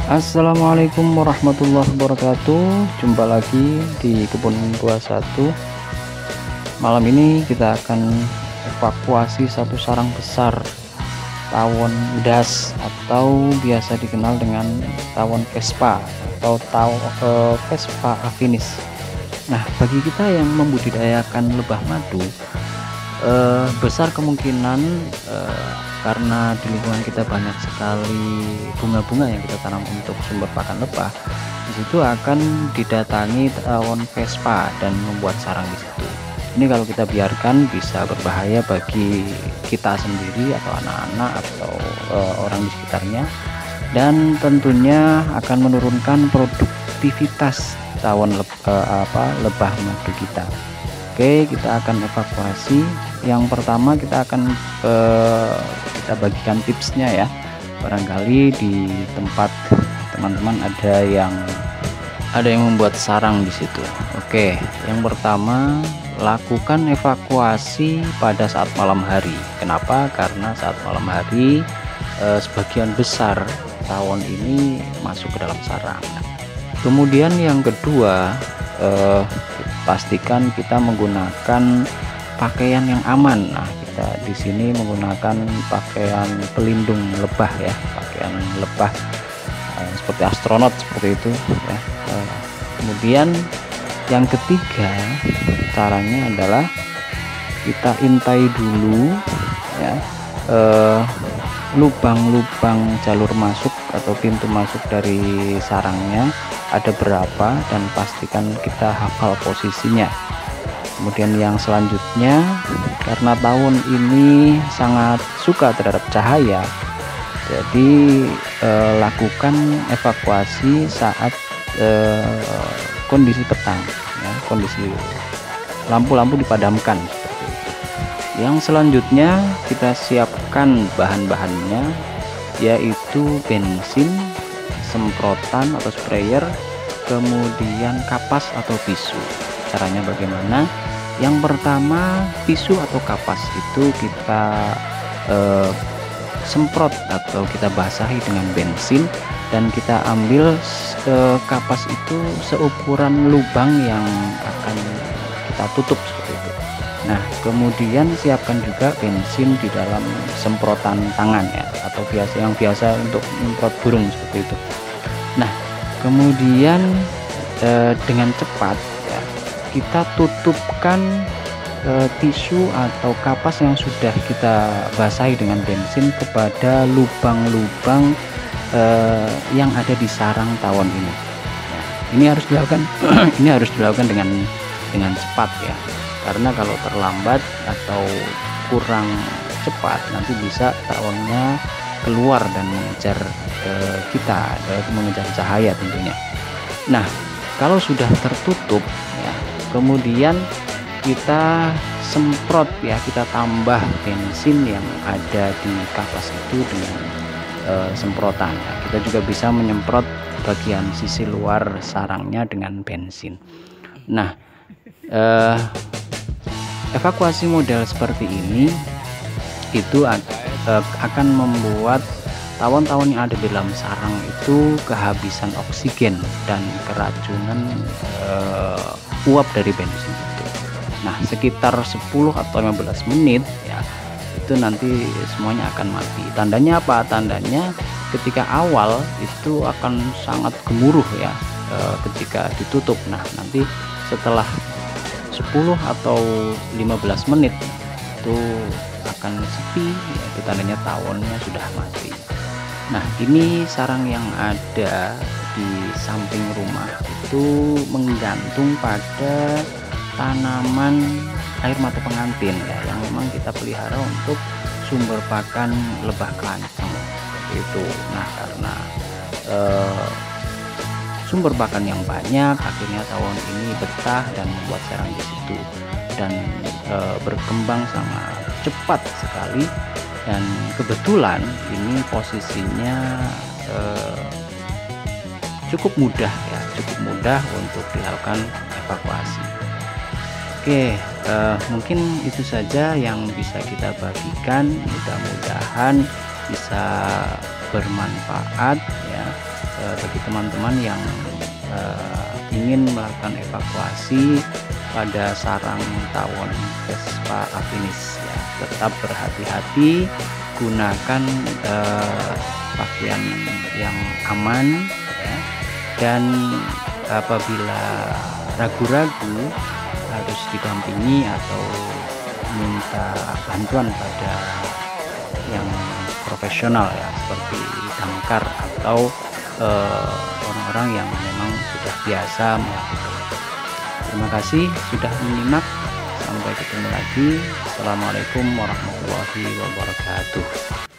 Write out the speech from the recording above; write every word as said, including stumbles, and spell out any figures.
Assalamualaikum warahmatullahi wabarakatuh. Jumpa lagi di kebun buah satu. Malam ini kita akan evakuasi satu sarang besar tawon das atau biasa dikenal dengan tawon Vespa atau taw eh, Vespa afinis. Nah, bagi kita yang membudidayakan lebah madu, eh, besar kemungkinan eh, karena di lingkungan kita banyak sekali bunga-bunga yang kita tanam untuk sumber pakan lebah, di situ akan didatangi tawon Vespa dan membuat sarang di situ. Ini kalau kita biarkan bisa berbahaya bagi kita sendiri atau anak-anak atau uh, orang di sekitarnya, dan tentunya akan menurunkan produktivitas tawon le uh, apa lebah madu kita. Oke, kita akan evakuasi. Yang pertama kita akan uh, kita bagikan tipsnya ya. Barangkali di tempat teman-teman ada yang ada yang membuat sarang di situ. Oke, yang pertama lakukan evakuasi pada saat malam hari. Kenapa? Karena saat malam hari eh, sebagian besar tawon ini masuk ke dalam sarang. Kemudian yang kedua, eh, pastikan kita menggunakan pakaian yang aman. Nah, kita di sini menggunakan pakaian pelindung lebah ya, pakaian lebah eh, seperti astronot seperti itu ya. Eh, kemudian yang ketiga, caranya adalah kita intai dulu ya lubang-lubang eh, jalur masuk atau pintu masuk dari sarangnya ada berapa, dan pastikan kita hafal posisinya. Kemudian yang selanjutnya, karena tawon ini sangat suka terhadap cahaya, jadi eh, lakukan evakuasi saat eh, kondisi petang ya, kondisi lampu-lampu dipadamkan seperti itu. Yang selanjutnya kita siapkan bahan-bahannya, yaitu bensin, semprotan atau sprayer, kemudian kapas atau tisu. Caranya bagaimana? Yang pertama, tisu atau kapas itu kita eh, semprot atau kita basahi dengan bensin, dan kita ambil eh, kapas itu seukuran lubang yang akan kita tutup seperti itu. Nah, kemudian siapkan juga bensin di dalam semprotan tangan ya, atau biasa yang biasa untuk menyemprot burung seperti itu. Nah, kemudian eh, dengan cepat ya, kita tutupkan eh, tisu atau kapas yang sudah kita basahi dengan bensin kepada lubang-lubang eh, yang ada di sarang tawon ini. Ya, ini harus dilakukan ini harus dilakukan dengan dengan cepat ya, karena kalau terlambat atau kurang cepat nanti bisa tawonnya keluar dan mengejar eh, kita, yaitu mengejar cahaya tentunya. Nah, kalau sudah tertutup ya, kemudian kita semprot ya, kita tambah bensin yang ada di kapas itu dengan eh, semprotan ya. Kita juga bisa menyemprot bagian sisi luar sarangnya dengan bensin. Nah, eh, evakuasi model seperti ini itu akan membuat tawon-tawon yang ada di dalam sarang itu kehabisan oksigen dan keracunan uh, uap dari bensin itu. Nah, sekitar sepuluh atau lima belas menit ya, itu nanti semuanya akan mati. Tandanya apa? Tandanya ketika awal itu akan sangat gemuruh ya uh, ketika ditutup. Nah, nanti setelah sepuluh atau lima belas menit itu akan sepi ya, itu tandanya tawonnya sudah mati. Nah, ini sarang yang ada di samping rumah itu menggantung pada tanaman air mata pengantin ya, yang memang kita pelihara untuk sumber pakan lebah kelanceng seperti itu. Nah, karena eh, sumber pakan yang banyak, akhirnya tawon ini betah dan membuat sarang di situ, dan eh, berkembang sangat cepat sekali. Dan kebetulan ini posisinya eh, cukup mudah ya, cukup mudah untuk dilakukan evakuasi. Oke, eh, mungkin itu saja yang bisa kita bagikan. Mudah-mudahan bisa bermanfaat ya. E, eh, bagi teman-teman yang eh, ingin melakukan evakuasi pada sarang tawon Vespa afinis ya, tetap berhati-hati, gunakan eh, pakaian yang aman ya, dan apabila ragu-ragu harus didampingi atau minta bantuan pada yang profesional ya, seperti damkar atau orang-orang eh, yang memang sudah biasa melakukan. Terima kasih sudah menyimak, sampai ketemu lagi. Assalamualaikum warahmatullahi wabarakatuh.